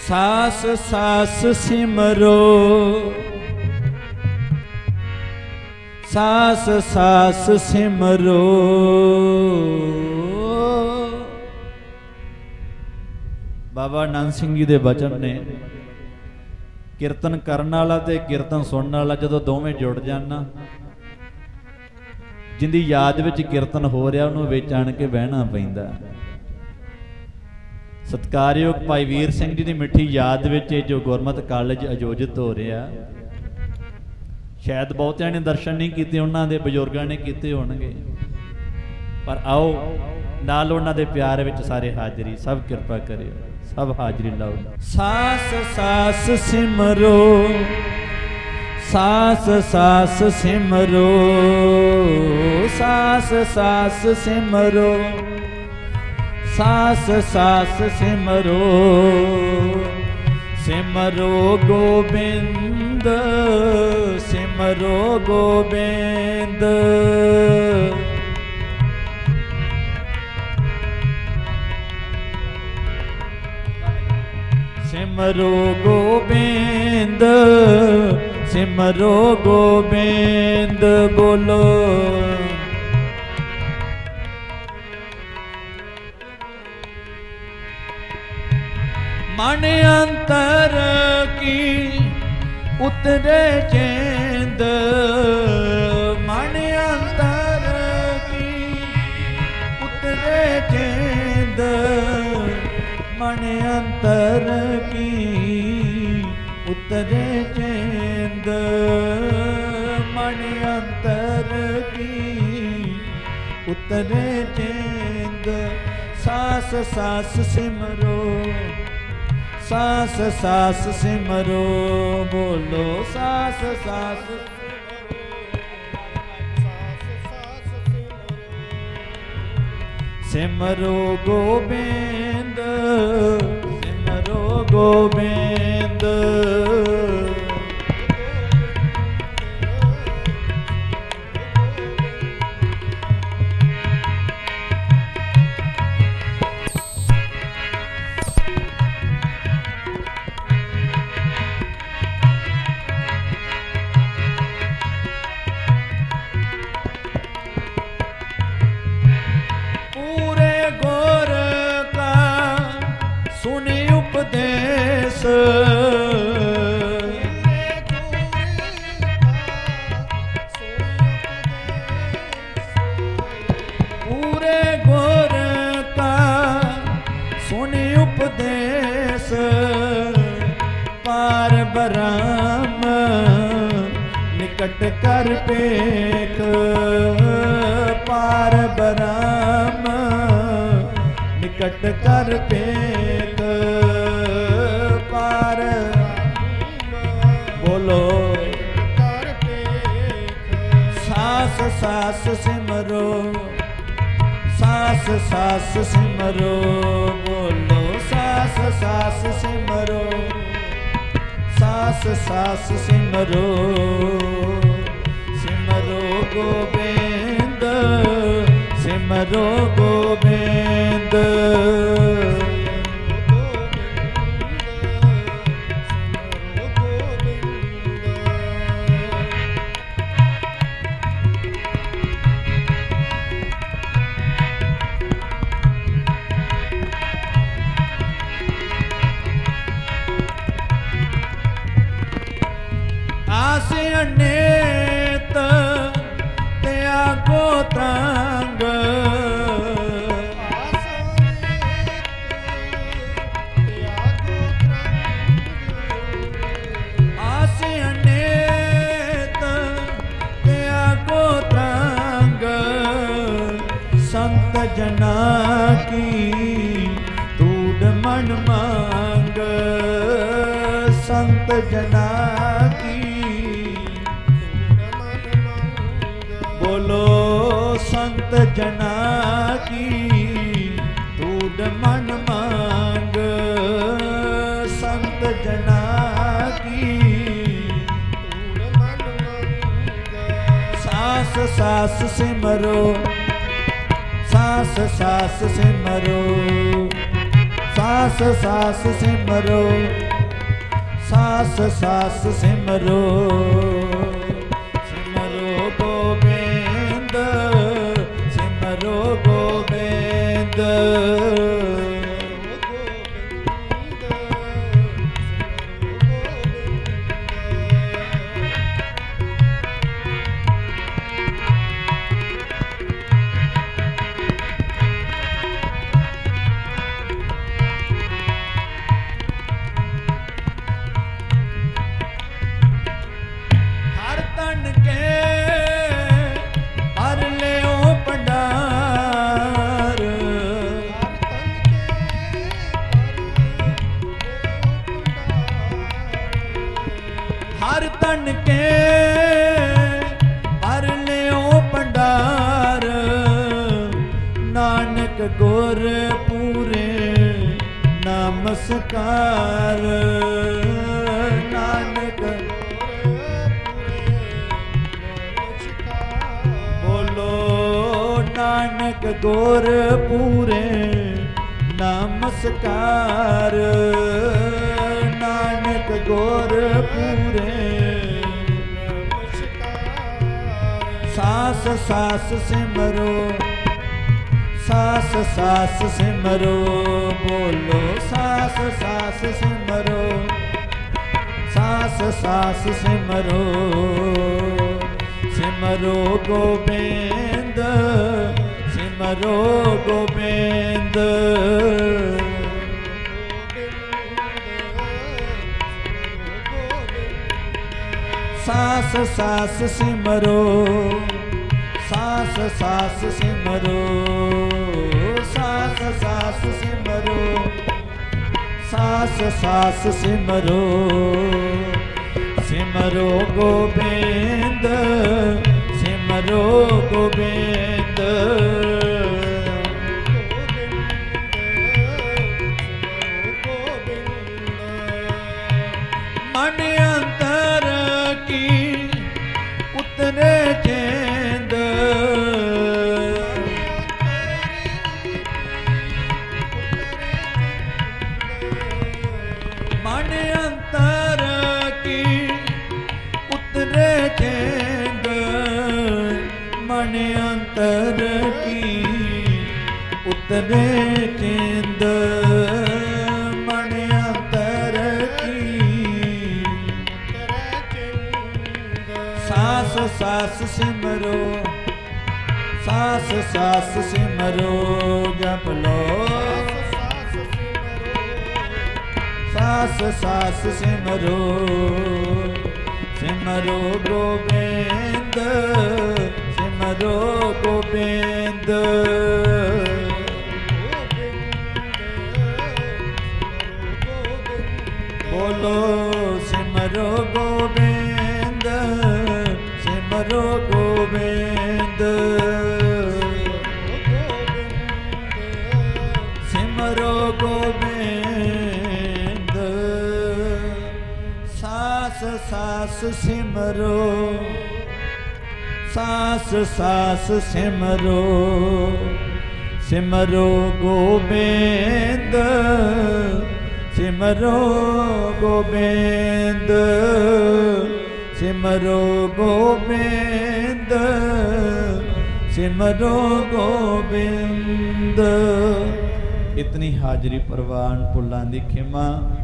सास सास सिमरो, सास सास सिमरो। बाबा नानक सिंह जी दे वचन ने, कीर्तन करन वाला ते कीर्तन सुनने वाला जदों दोवें जुड़ जाण ना, जिंदी याद विच कीर्तन हो रहा उन्होंने विच आण के बहना पैंदा। सत्कारयोग भाई वीर सिंह जी की मिठी याद विच जो गुरमत कॉलेज आयोजित हो रहा, शायद बहुतियां ने दर्शन नहीं किए, उन्होंने बजुर्गों ने किए होणगे, पर आओ नाल उन्हां दे प्यार विच सारे हाजरी, सब कृपा करियो, सब हाजरी लाओ। सास सास सिमरो, सास सास सिमरो, सास सास सिमरो, सास सास सिमरो। सिमरो गोबिंद, सिमरो गोबिंद। सिमरो गोबिंद, सिमरो गोबिंद। बोलो मन अंतर की उतरे चेंद, मन अंतर की उतरे चेंद, मन अंतर की उतरे चेंद, मन अंतर की उतरे चेंद। सास सास सिमरो, सास सास सिमरो। बोलो सास सास सिमरो गोबिंद, सिमरो गोबिंद। पूरे गुर का सुनि उपदेश, पार ब्रह्म निकट कर पेख, पार ब्रह्म निकट कर पेख, पार बोलो सास सास सिमरो, सास सास सिमरो। बोलो सास सास सिमरो, सास सास सिमरो। सिमरो गोबिंद, सिमरो गोबिंद। नेत त्यागो तंग, आसे नेत त्यागो तंग, संत जना की तूड मन मांग, संत जना की बोलो संत जना की तूड मन मांग, संत जना की तूड मन मांग। सास सास सिमरो, सास सास सिमरो, सास सास सिमरो, सास सास सिमरो, सिमरो गोबिंद, सिमरो गोबिंद। हर तन के भर लियो भंडार, नानक गुर पूरे नमस्कार। नानक बोलो नानक गुर पूरे नमस्कार। नानक गुर पूरे सास सास सिमरो, सास सास सिमरो, बोलो सास सास सिमरो, सास सास सिमरो, सिमरो गोबिंद, सिमरो गोबिंद। सास सास सिमरो, सास सास सिमरो, सास सास सिमरो, सास सास सिमरो, सिमरो गोबिंद, सिमरो गोबिंद। मन अंतर की उतरे चेंद, मन अंतर की उतरे चेंद, मन अंतर की उतरे चेंद, मन अंतर की। सास सास सिमरो, सास सास सिमरो, जप लो सास सास सिमरो, सिमरो गोबिंद, सिमरो गोबिंद। बोलो सिमरो गोबिंद, सिमरो गोबिंद, सिमरो गोबिंद। सास सास सिमरो, सास सास सिमरो, सिमरो गोबिंद, सिमरो गोबिंद, सिमरो गोबिंद, सिमरो गोबिंद। इतनी हाजरी प्रवान भुलां दी खिमा।